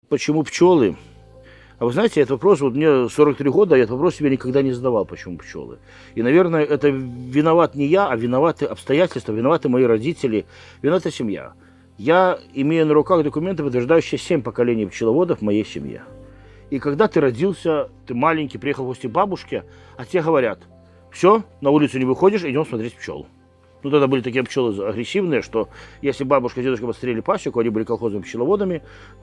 Почему пчелы? А вы знаете, этот вопрос, вот мне 43 года, я этот вопрос себе никогда не задавал, почему пчелы. И, наверное, это виноват не я, а виноваты обстоятельства, виноваты мои родители, виновата семья. Я имею на руках документы, подтверждающие 7 поколений пчеловодов в моей семье. И когда ты родился, ты маленький, приехал в гости к бабушке, а тебе говорят, все, на улицу не выходишь, идем смотреть пчел. Ну, тогда были такие пчелы агрессивные, что если бабушка и дедушка посмотрели пасеку, они были колхозными пчеловодами,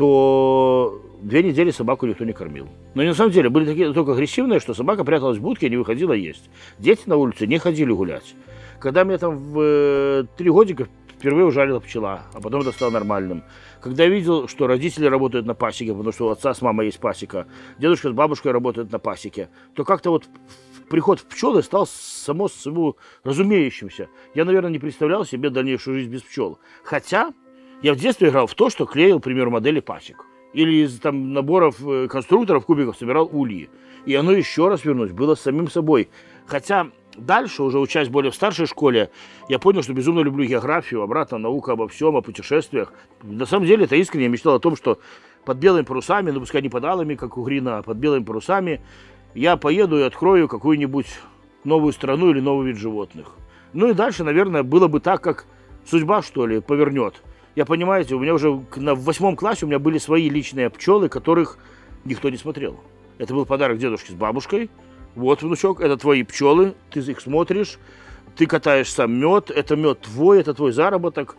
то 2 недели собаку никто не кормил. Но на самом деле были такие только агрессивные, что собака пряталась в будке и не выходила есть. Дети на улице не ходили гулять. Когда мне там в 3 годика впервые ужалила пчела, а потом это стало нормальным. Когда я видел, что родители работают на пасеке, потому что у отца с мамой есть пасека, дедушка с бабушкой работают на пасеке, то как-то вот приход в пчелы стал само собой разумеющимся. Я, наверное, не представлял себе дальнейшую жизнь без пчел. Хотя я в детстве играл в то, что клеил, к примеру, модели пасек. Или из там, наборов конструкторов, кубиков собирал ульи. И оно, еще раз вернусь, было самим собой. Хотя дальше, уже учась более в старшей школе, я понял, что безумно люблю географию, обратно наука обо всем, о путешествиях. На самом деле, это искренне я мечтал о том, что под белыми парусами, ну пускай не под алыми, как у Грина, а под белыми парусами, я поеду и открою какую-нибудь новую страну или новый вид животных. Ну и дальше, наверное, было бы так, как судьба, что ли, повернет. Я, понимаете, у меня уже в 8 классе у меня были свои личные пчелы, которых никто не смотрел. Это был подарок дедушке с бабушкой. Вот, внучок, это твои пчелы, ты их смотришь, ты катаешь сам мед, это мед твой, это твой заработок.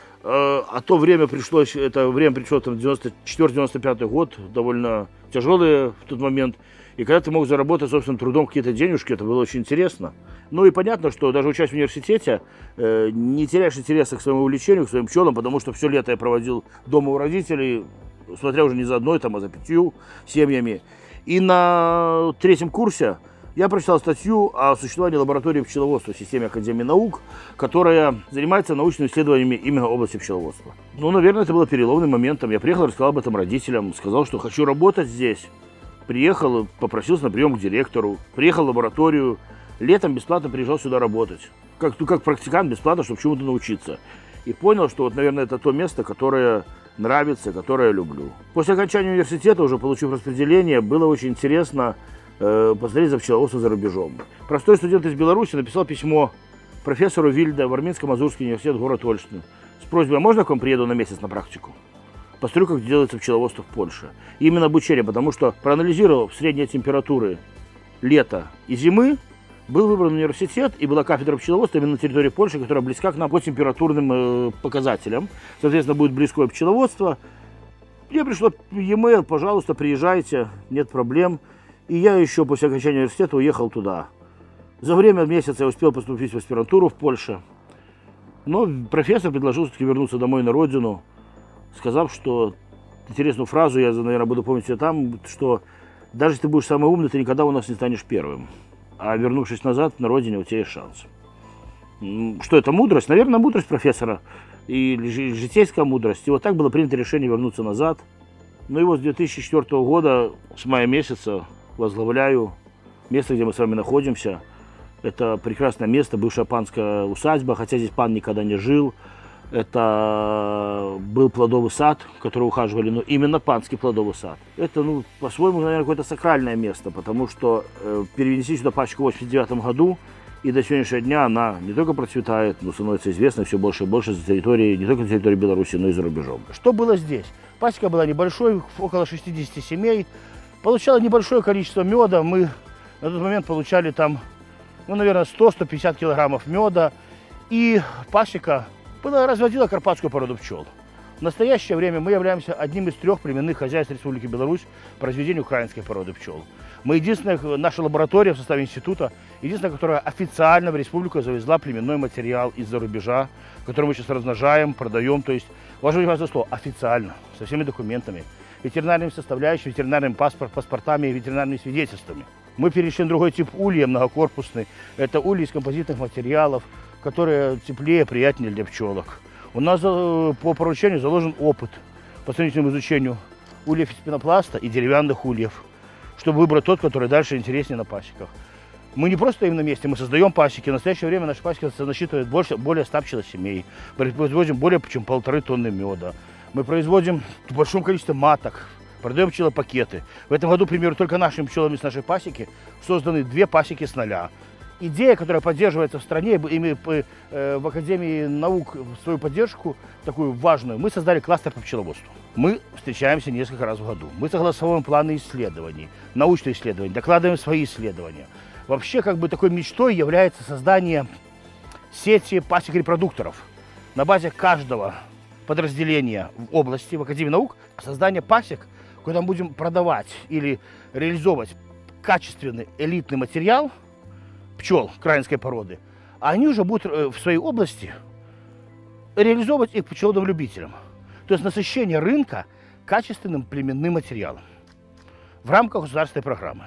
А то время пришлось, это время пришло там 94-95 год, довольно тяжелые в тот момент. И когда ты мог заработать собственным трудом какие-то денежки, это было очень интересно. Ну и понятно, что даже учась в университете, не теряешь интереса к своему увлечению, к своим пчелам, потому что все лето я проводил дома у родителей, смотря уже не за одной, там, а за 5 семьями. И на 3-м курсе я прочитал статью о существовании лаборатории пчеловодства в системе Академии наук, которая занимается научными исследованиями именно области пчеловодства. Ну, наверное, это было переломным моментом. Я приехал, рассказал об этом родителям, сказал, что хочу работать здесь. Приехал, попросился на прием к директору, приехал в лабораторию, летом бесплатно приезжал сюда работать. Как практикант бесплатно, чтобы чему-то научиться. И понял, что вот, наверное, это то место, которое нравится, которое я люблю. После окончания университета, уже получив распределение, было очень интересно посмотреть за пчеловодством за рубежом. Простой студент из Беларуси написал письмо профессору Вильде в Арминско-Мазурский университет, город Ольштин, с просьбой, а можно к вам приеду на месяц на практику? Посмотрю, как делается пчеловодство в Польше. И именно обучение, потому что, проанализировав средние температуры лета и зимы, был выбран университет и была кафедра пчеловодства именно на территории Польши, которая близка к нам по температурным показателям. Соответственно, будет близкое пчеловодство. Мне пришло e-mail, пожалуйста, приезжайте, нет проблем. И я еще после окончания университета уехал туда. За время месяца я успел поступить в аспирантуру в Польше. Но профессор предложил все-таки вернуться домой на родину, сказав, что интересную фразу, я, наверное, буду помнить ее там, что даже если ты будешь самый умный, ты никогда у нас не станешь первым. А вернувшись назад, на родине у тебя есть шанс. Что это, мудрость? Наверное, мудрость профессора и житейская мудрость. И вот так было принято решение вернуться назад. Ну и вот с 2004 года, с мая месяца, возглавляю место, где мы с вами находимся. Это прекрасное место, бывшая панская усадьба, хотя здесь пан никогда не жил. Это был плодовый сад, который ухаживали, но именно панский плодовый сад. Это, ну, по-своему, наверное, какое-то сакральное место, потому что перенесли сюда пасеку в 1989 году, и до сегодняшнего дня она не только процветает, но становится известна все больше и больше за территорией, не только на территории Беларуси, но и за рубежом. Что было здесь? Пасека была небольшой, около 60 семей, получала небольшое количество меда. Мы на тот момент получали там, ну, наверное, 100-150 килограммов меда, и пасека разводила карпатскую породу пчел. В настоящее время мы являемся одним из 3 племенных хозяйств Республики Беларусь по разведению украинской породы пчел. Мы единственная, наша лаборатория в составе института, единственная, которая официально в республику завезла племенной материал из-за рубежа, который мы сейчас размножаем, продаем. То есть, важное слово, официально, со всеми документами, ветеринарными составляющими, ветеринарными паспортами и ветеринарными свидетельствами. Мы перешли на другой тип улья, многокорпусный. Это ульи из композитных материалов, которые теплее, приятнее для пчелок. У нас по поручению заложен опыт по сравнительному изучению ульев из пенопласта и деревянных ульев, чтобы выбрать тот, который дальше интереснее на пасеках. Мы не просто стоим на месте, мы создаем пасеки. В настоящее время наша пасека насчитывает более 100 пчелосемей. Мы производим более чем 1,5 тонны меда. Мы производим большое количество маток, продаем пчелопакеты. В этом году, к примеру, только нашими пчелами с нашей пасеки созданы 2 пасеки с 0. Идея, которая поддерживается в стране, и мы в Академии наук свою поддержку, такую важную, мы создали кластер по пчеловодству. Мы встречаемся несколько раз в году. Мы согласовываем планы исследований, научные исследования, докладываем свои исследования. Вообще, как бы такой мечтой является создание сети пасек-репродукторов. На базе каждого подразделения в области, в Академии наук, создание пасек, куда мы будем продавать или реализовывать качественный элитный материал пчел краинской породы, а они уже будут в своей области реализовывать их пчеловодам-любителям. То есть насыщение рынка качественным племенным материалом в рамках государственной программы.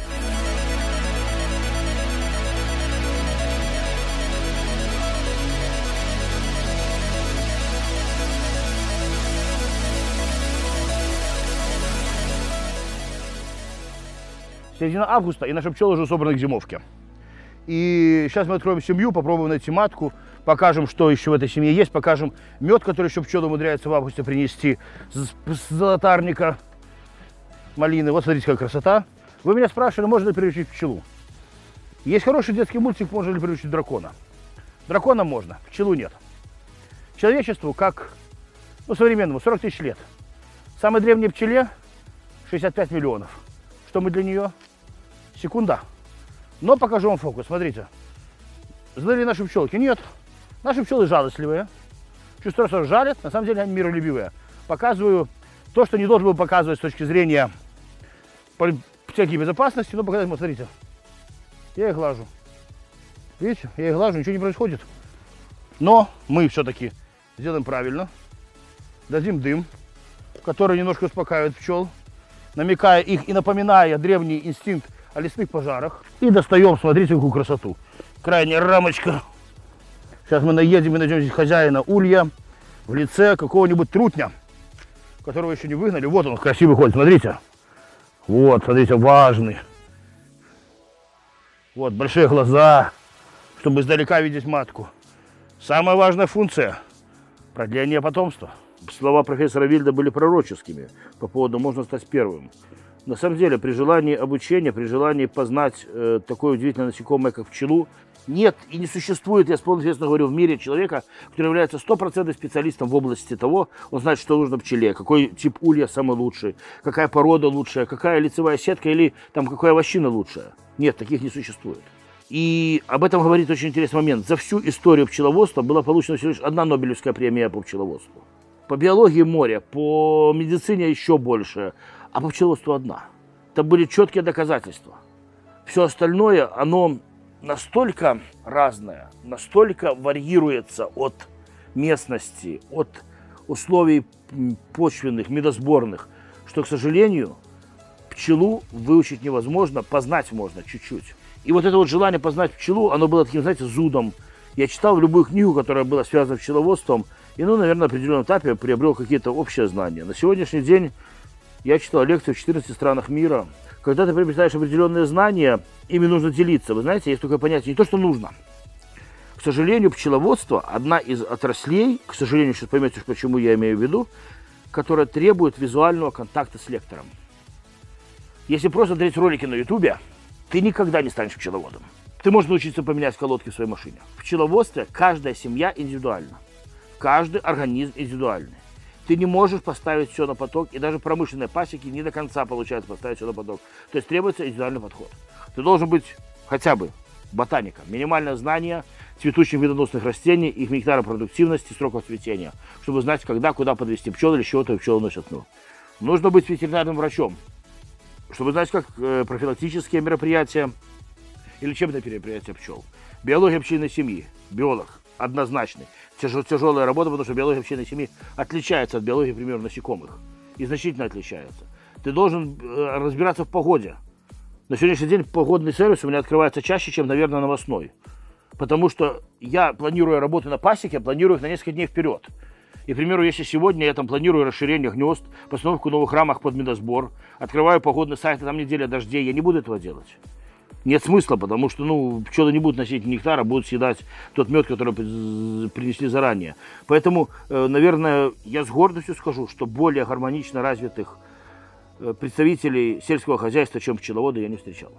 Середина августа, и наши пчелы уже собраны к зимовке. И сейчас мы откроем семью, попробуем найти матку, покажем, что еще в этой семье есть, покажем мед, который еще пчелы умудряются в августе принести с золотарника малины. Вот смотрите, какая красота. Вы меня спрашивали, можно ли приручить пчелу. Есть хороший детский мультик, можно ли приручить дракона. Дракона можно, пчелу нет. Человечеству, как современному, 40 тысяч лет. Самой древней пчеле 65 миллионов. Что мы для нее? Секунда. Но покажу вам фокус, смотрите. Злые ли наши пчелки? Нет. Наши пчелы жалостливые. Чувство, что жалят, на самом деле они миролюбивые. Показываю то, что не должен был показывать с точки зрения всякой безопасности, но показать, смотрите. Я их глажу. Видите, я их глажу, ничего не происходит. Но мы все-таки сделаем правильно. Дадим дым, который немножко успокаивает пчел, намекая их и напоминая древний инстинкт о лесных пожарах. И достаем, смотрите, какую красоту. Крайняя рамочка. Сейчас мы наедем и найдем здесь хозяина улья в лице какого-нибудь трутня, которого еще не выгнали. Вот он красивый ходит, смотрите. Вот, смотрите, важный. Вот, большие глаза, чтобы издалека видеть матку. Самая важная функция – продление потомства. Слова профессора Вильда были пророческими по поводу «можно стать первым». На самом деле, при желании обучения, при желании познать такое удивительное насекомое, как пчелу, нет и не существует, я с полной ответственностью говорю, в мире человека, который является 100% специалистом в области того, он знает, что нужно пчеле, какой тип улья самый лучший, какая порода лучшая, какая лицевая сетка или там какая овощина лучшая. Нет, таких не существует. И об этом говорит очень интересный момент. За всю историю пчеловодства была получена всего лишь 1 Нобелевская премия по пчеловодству. По биологии море, по медицине еще больше, а по пчеловодству 1. Это были четкие доказательства. Все остальное, оно настолько разное, настолько варьируется от местности, от условий почвенных, медосборных, что, к сожалению, пчелу выучить невозможно, познать можно чуть-чуть. И вот это вот желание познать пчелу, оно было таким, знаете, зудом. Я читал любую книгу, которая была связана с пчеловодством, и, на определенном этапе приобрел какие-то общие знания. На сегодняшний день я читал лекции в 14 странах мира. Когда ты приобретаешь определенные знания, ими нужно делиться. Вы знаете, есть такое понятие, не то, что нужно. К сожалению, пчеловодство – одна из отраслей, к сожалению, сейчас поймете, почему я имею в виду, которая требует визуального контакта с лектором. Если просто смотреть ролики на ютубе, ты никогда не станешь пчеловодом. Ты можешь научиться поменять колодки в своей машине. В пчеловодстве каждая семья индивидуальна. Каждый организм индивидуальный. Ты не можешь поставить все на поток, и даже промышленные пасеки не до конца получается поставить все на поток. То есть требуется индивидуальный подход. Ты должен быть хотя бы ботаником. Минимальное знание цветущих медоносных растений, их гектара продуктивности, сроков цветения, чтобы знать, когда, куда подвести пчел или с чего-то пчелы носят мед. Нужно быть ветеринарным врачом, чтобы знать, как профилактические мероприятия и лечебные мероприятия пчел. Биология пчелиной семьи. Биолог. Однозначный. Тяжелая работа, потому что биология пчелиной семьи отличается от биологии, например, насекомых. И значительно отличается. Ты должен разбираться в погоде. На сегодняшний день погодный сервис у меня открывается чаще, чем, наверное, новостной. Потому что я, планируя работы на пасеке, планирую их на несколько дней вперед. И, к примеру, если сегодня я там планирую расширение гнезд, постановку новых рамок под медосбор, открываю погодный сайт, а там неделя дождей, я не буду этого делать. Нет смысла, потому что пчелы не будут носить нектар, а будут съедать тот мед, который принесли заранее. Поэтому, наверное, я с гордостью скажу, что более гармонично развитых представителей сельского хозяйства, чем пчеловоды, я не встречал.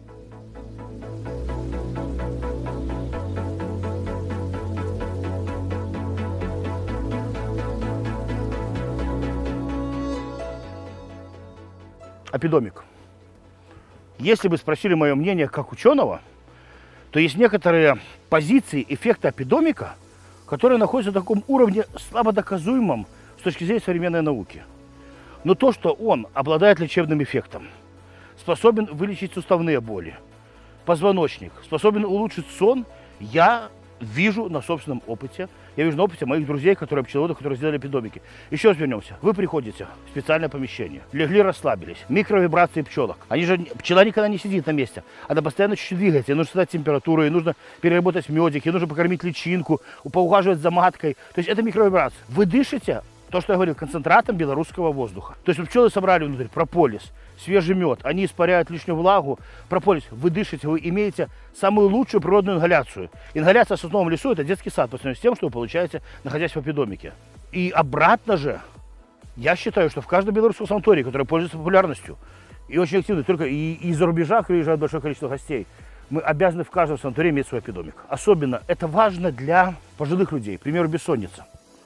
Апидомик. Если бы спросили мое мнение как ученого, то есть некоторые позиции эффекта апидомика, которые находятся на таком уровне слабо доказуемом с точки зрения современной науки. Но то, что он обладает лечебным эффектом, способен вылечить суставные боли, позвоночник, способен улучшить сон, я вижу на собственном опыте. Я вижу на опыте моих друзей, которые пчеловоды, которые сделали апидомики. Еще раз вернемся. Вы приходите в специальное помещение, легли, расслабились, микровибрации пчелок. Пчела никогда не сидит на месте. Она постоянно чуть-чуть двигается. Ей нужно создать температуру, ей нужно переработать медик, ей нужно покормить личинку, поухаживать за маткой. То есть это микровибрация. Вы дышите, то, что я говорил, концентратом белорусского воздуха. То есть пчелы собрали внутрь прополис, свежий мед, они испаряют лишнюю влагу, прополис, вы дышите, вы имеете самую лучшую природную ингаляцию. Ингаляция в сосновом лесу – это детский сад по сравнению с тем, что вы получаете, находясь в апидомике. И обратно же, я считаю, что в каждом белорусском санатории, который пользуется популярностью и очень активно, только и из-за рубежа приезжает большое количество гостей, мы обязаны в каждом санатории иметь свой апидомик. Особенно это важно для пожилых людей, к примеру, бессонница.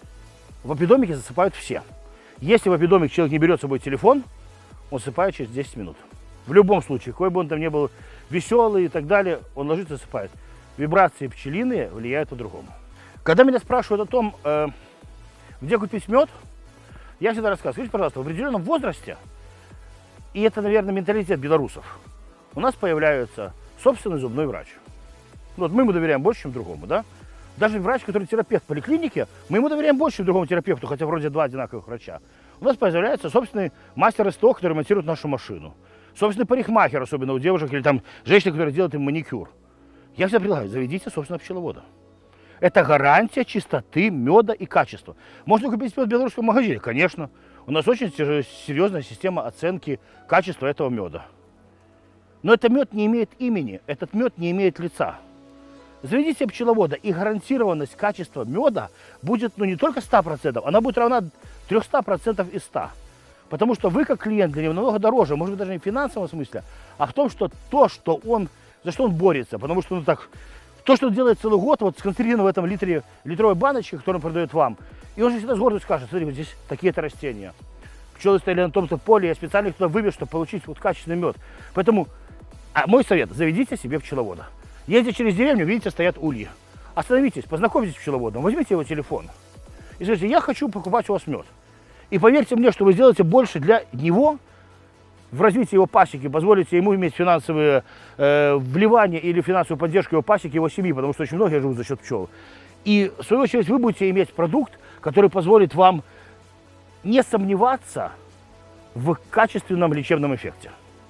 В апидомике засыпают все. Если в апидомик человек не берет с собой телефон, он засыпает через 10 минут. В любом случае, какой бы он там ни был веселый и так далее, он ложится и засыпает. Вибрации пчелиные влияют по-другому. Когда меня спрашивают о том, где купить мед, я всегда рассказываю, скажите, пожалуйста, в определенном возрасте, и это, наверное, менталитет белорусов, у нас появляется собственный зубной врач. Вот мы ему доверяем больше, чем другому, да? Даже врач, который терапевт в поликлинике, мы ему доверяем больше, чем другому терапевту, хотя вроде два одинаковых врача. У нас появляется собственный мастер СТО, который ремонтирует нашу машину. Собственный парикмахер, особенно у девушек, или там женщины, которые делают им маникюр. Я всегда предлагаю, заведите собственного пчеловода. Это гарантия чистоты, меда и качества. Можно купить мед в белорусском магазине? Конечно. У нас очень серьезная система оценки качества этого меда. Но этот мед не имеет имени, этот мед не имеет лица. Заведите пчеловода, и гарантированность качества меда будет не только 100%, она будет равна 300% из 100. Потому что вы, как клиент, для него намного дороже, может быть, даже не в финансовом смысле, а в том, что то, что он, за что он борется. Потому что то, что он делает целый год, вот сконцентрировано в этом литровой баночке, которую он продает вам, и он же всегда с гордостью скажет, смотри, вот здесь такие-то растения. Пчелы стояли на том-то поле, я специально их туда вывез, чтобы получить вот качественный мед. Поэтому мой совет, заведите себе пчеловода. Едете через деревню, видите, стоят ульи. Остановитесь, познакомьтесь с пчеловодом, возьмите его телефон и скажите, я хочу покупать у вас мед. И поверьте мне, что вы сделаете больше для него, в развитии его пасеки, позволите ему иметь финансовые вливания или финансовую поддержку его пасеки, его семьи, потому что очень многие живут за счет пчел. И в свою очередь вы будете иметь продукт, который позволит вам не сомневаться в качественном лечебном эффекте.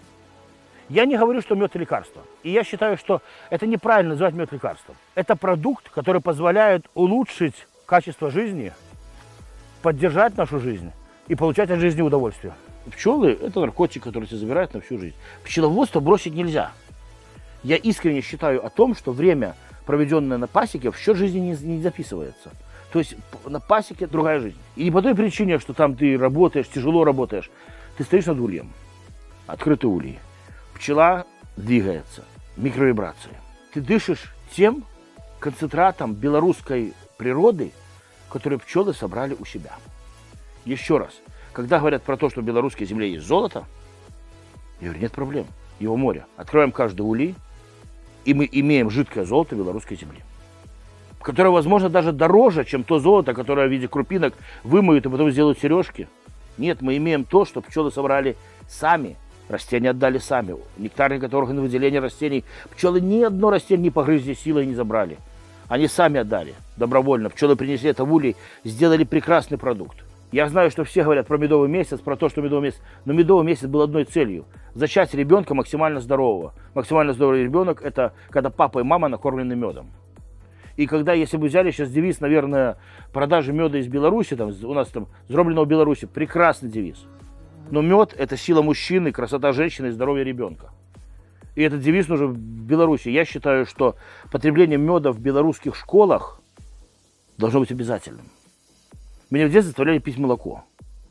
Я не говорю, что мед – лекарство. И я считаю, что это неправильно называть мед лекарством. Это продукт, который позволяет улучшить качество жизни, поддержать нашу жизнь и получать от жизни удовольствие. Пчелы – это наркотик, который тебя забирает на всю жизнь. Пчеловодство бросить нельзя. Я искренне считаю о том, что время, проведенное на пасеке, в счет жизни не записывается. То есть на пасеке другая жизнь. И не по той причине, что там ты работаешь, тяжело работаешь. Ты стоишь над ульем. Открытый улей. Пчела двигается, микровибрации. Ты дышишь тем концентратом белорусской природы, который пчелы собрали у себя. Еще раз, когда говорят про то, что в белорусской земле есть золото, я говорю, нет проблем, его море. Открываем каждый улей, и мы имеем жидкое золото белорусской земли, которое, возможно, даже дороже, чем то золото, которое в виде крупинок вымоют и потом сделают сережки. Нет, мы имеем то, что пчелы собрали сами. Растения отдали сами. Нектарники органы выделения растений. Пчелы ни одно растение не погрызли силой и не забрали. Они сами отдали добровольно. Пчелы принесли это в улей, сделали прекрасный продукт. Я знаю, что все говорят про медовый месяц, про то, что медовый месяц. Но медовый месяц был одной целью. Зачать ребенка максимально здорового. Максимально здоровый ребенок – это когда папа и мама накормлены медом. И когда, если бы взяли сейчас девиз, наверное, продажи меда из Беларуси, там, у нас там, сделанного в Беларуси, прекрасный девиз. Но мед – это сила мужчины, красота женщины и здоровье ребенка. И этот девиз нужен в Беларуси. Я считаю, что потребление меда в белорусских школах должно быть обязательным. Меня в детстве заставляли пить молоко.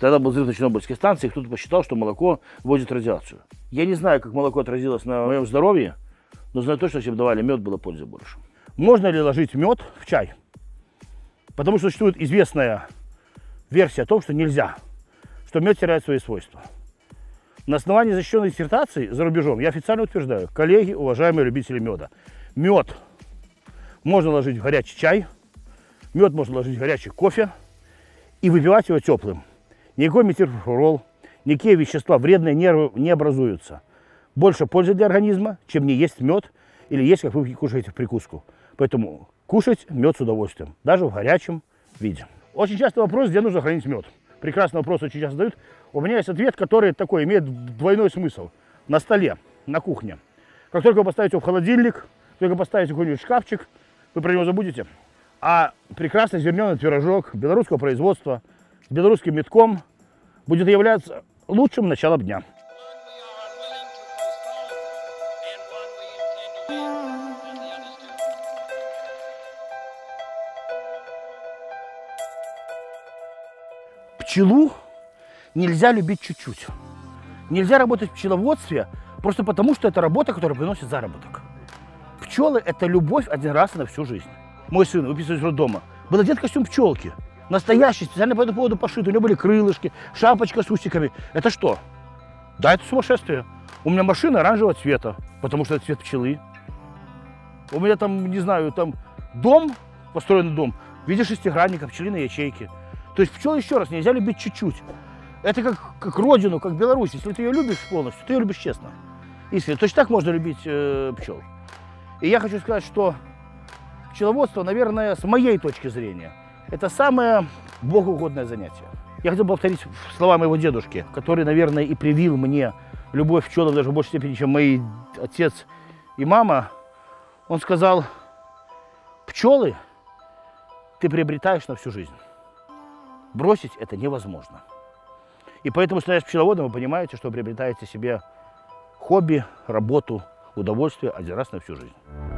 Тогда был взрыв на Чернобыльской станции, и кто-то посчитал, что молоко вводит радиацию. Я не знаю, как молоко отразилось на моем здоровье, но знаю точно, что если бы давали мед, было пользы больше. Можно ли ложить мед в чай? Потому что существует известная версия о том, что нельзя, что мед теряет свои свойства. На основании защищенной диссертации за рубежом я официально утверждаю, коллеги, уважаемые любители меда, мед можно ложить в горячий чай, мед можно ложить в горячий кофе и выпивать его теплым. Никакой метилфурол, никакие вещества вредные не образуются. Больше пользы для организма, чем не есть мед или есть, как вы кушаете в прикуску. Поэтому кушать мед с удовольствием, даже в горячем виде. Очень часто вопрос, где нужно хранить мед. Прекрасный вопрос очень часто задают. У меня есть ответ, который такой имеет двойной смысл. На столе, на кухне. Как только вы поставите его в холодильник, только поставите какой-нибудь шкафчик, вы про него забудете. А прекрасный зерненый пирожок белорусского производства с белорусским медком будет являться лучшим началом дня. Пчелу нельзя любить чуть-чуть. Нельзя работать в пчеловодстве просто потому, что это работа, которая приносит заработок. Пчелы – это любовь один раз на всю жизнь. Мой сын, выписываясь из роддома, был одет костюм пчелки. Настоящий, специально по этому поводу пошит. У него были крылышки, шапочка с усиками. Это что? Да, это сумасшествие. У меня машина оранжевого цвета, потому что это цвет пчелы. У меня там, не знаю, там дом, построенный дом, в виде шестигранника, пчелиной ячейки. То есть пчел, еще раз, нельзя любить чуть-чуть. Это как родину, как Беларусь. Если ты ее любишь полностью, ты ее любишь честно. Искренне. Точно так можно любить пчел. И я хочу сказать, что пчеловодство, наверное, с моей точки зрения, это самое богоугодное занятие. Я хотел бы повторить слова моего дедушки, который, наверное, и привил мне любовь к пчелам даже в большей степени, чем мои отец и мама. Он сказал: пчелы ты приобретаешь на всю жизнь. Бросить это невозможно. И поэтому, становясь пчеловодом, вы понимаете, что вы приобретаете себе хобби, работу, удовольствие один раз на всю жизнь.